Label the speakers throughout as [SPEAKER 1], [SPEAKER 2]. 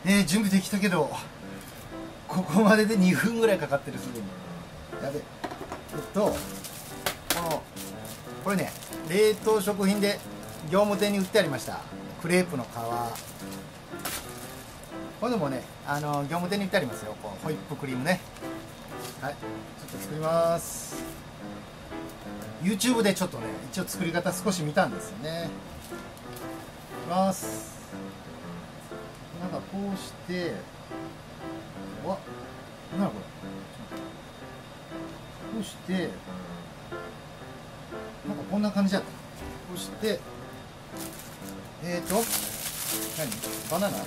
[SPEAKER 1] 準備できたけどここまでで2分ぐらいかかってる。すぐにやべ。これね、冷凍食品で業務店に売ってありましたクレープの皮。これもね、業務店に売ってありますよ。こうホイップクリームね。はい、ちょっと作ります。 YouTube でちょっとね、一応作り方少し見たんですよね。いきます。なんかこうして、わ、なんだこれ、こうしてなんかこんな感じだった。こうして何、バナナを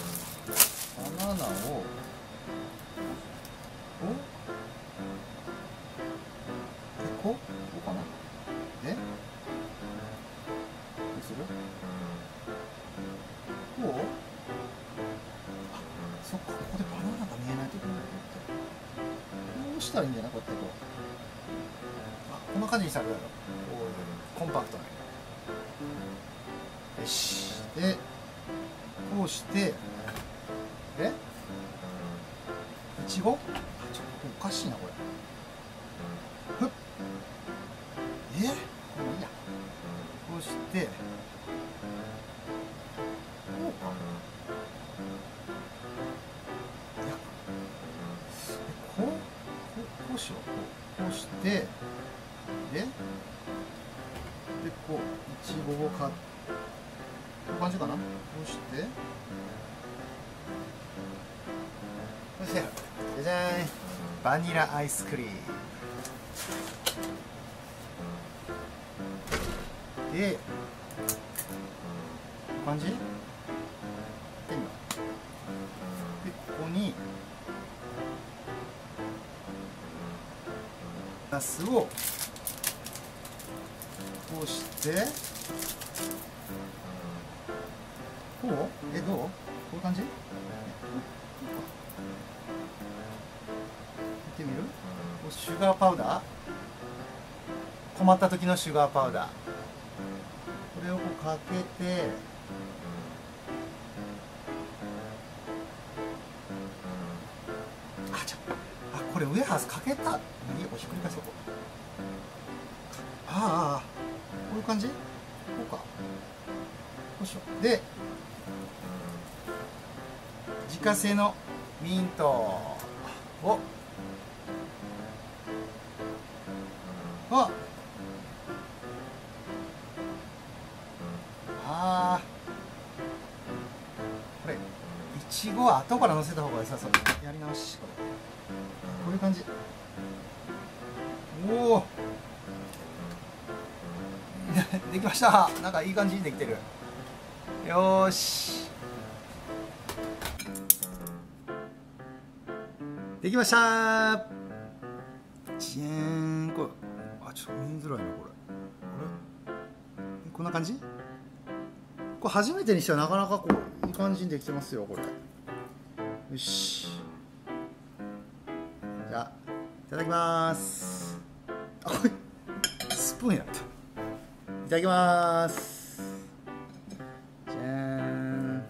[SPEAKER 1] こうかな。どうする？こう？あ、そっか、ここでバナナが見えないといけないと思って。どうしたらいいんじゃない？こうやってこう。あ、こんな感じにしたらどうやろう。こういうコンパクトな。よし。で、こうして、いちご？あ、ちょっとおかしいなこれ。ふっ。これいいや。こうして、こうか。いや、こうしよう。こうして、で、こう、いちごを買って、こういう感じかな。こうして、そして、じゃじゃーん、バニラアイスクリーム。で、こういう感じで、ここにナスをこうして、こう？どう？こういう感じ？見てみる？シュガーパウダー？困った時のシュガーパウダー。これをこうかけて、これウエハースかけた。いいよ、ひっくり返そう。こういう感じ？こうか。よいしょ。で、自家製のミントを、これいちごは後から乗せた方が良さそう。やり直し。こういう感じ。おおできました。なんかいい感じにできてる。よーし、できましたー。じゃーん。これ、ちょっと見づらいなこれ。こんな感じ。これ初めてにしてはなかなかこういい感じにできてますよこれ。よし、じゃあいただきます。これスプーンやった。いただきます。じゃーん。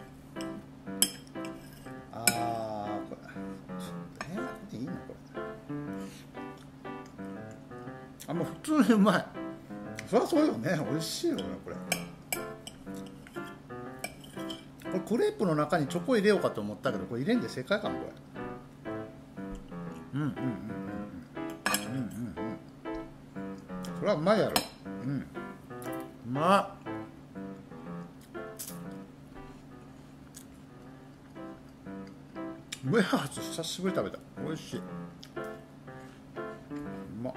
[SPEAKER 1] これちょっといいなこれ。もう普通にうまい。そりゃそうよね。美味しいよねこれ。これクレープの中にチョコ入れようかと思ったけど、これ入れんで正解かもこれ。これはうまいやろ。うまっ。ウエハース久しぶりに食べた。美味しい。うまっ。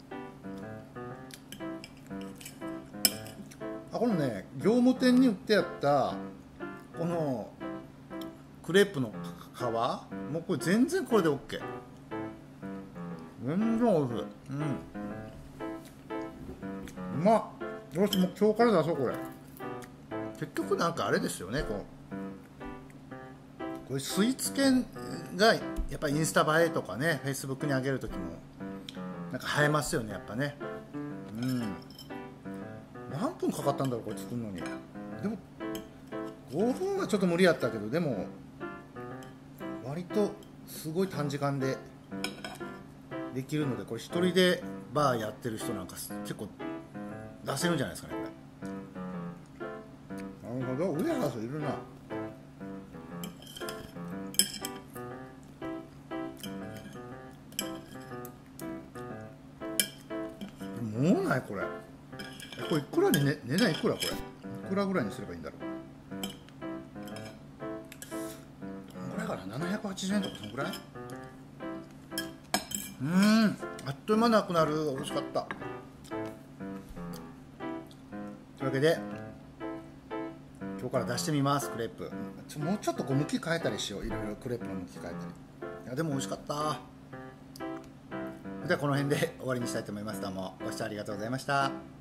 [SPEAKER 1] このね、業務店に売ってあったこのクレープの皮、もうこれ全然これで OK。 全然おいしい。うまっ。よし、もう今日から出そうこれ。結局なんかあれですよね、これスイーツ系がやっぱりインスタ映えとかね、フェイスブックに上げる時もなんか映えますよねやっぱね。何分かかったんだろうこれ作るのに。でも5分はちょっと無理やったけど、でも割とすごい短時間でできるので、これ一人でバーやってる人なんか結構出せるんじゃないですかね、これ。なるほど、ウエハースいるな。もうないこれ。これいくらで値段いくらこれ。いくらぐらいにすればいいんだろう。どんぐらいかな、780円とかそんぐらい。あっという間なくなる。美味しかった。というわけで今日から出してみます、クレープ。もうちょっとこう向き変えたりしよう。いろいろクレープの向き変えたり。いやでも美味しかった。ではこの辺で終わりにしたいと思います。どうもご視聴ありがとうございました。